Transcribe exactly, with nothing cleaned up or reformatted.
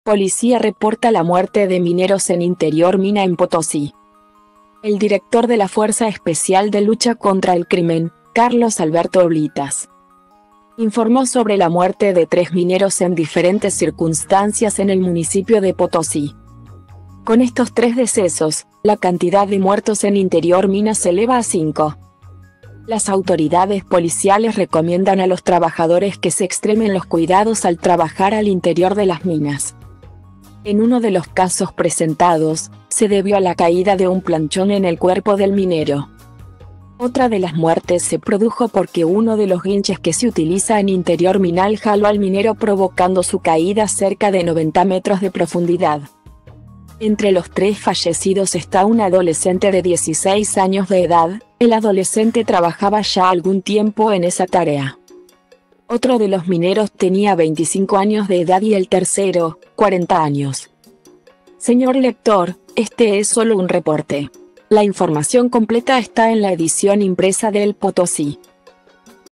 Policía reporta la muerte de mineros en interior mina en Potosí. El director de la Fuerza Especial de Lucha contra el Crimen, Carlos Alberto Oblitas, informó sobre la muerte de tres mineros en diferentes circunstancias en el municipio de Potosí. Con estos tres decesos, la cantidad de muertos en interior mina se eleva a cinco. Las autoridades policiales recomiendan a los trabajadores que se extremen los cuidados al trabajar al interior de las minas. En uno de los casos presentados, se debió a la caída de un planchón en el cuerpo del minero. Otra de las muertes se produjo porque uno de los guinches que se utiliza en interior minal jaló al minero provocando su caída cerca de noventa metros de profundidad. Entre los tres fallecidos está un adolescente de dieciséis años de edad. El adolescente trabajaba ya algún tiempo en esa tarea. Otro de los mineros tenía veinticinco años de edad y el tercero, cuarenta años. Señor lector, este es solo un reporte. La información completa está en la edición impresa de El Potosí.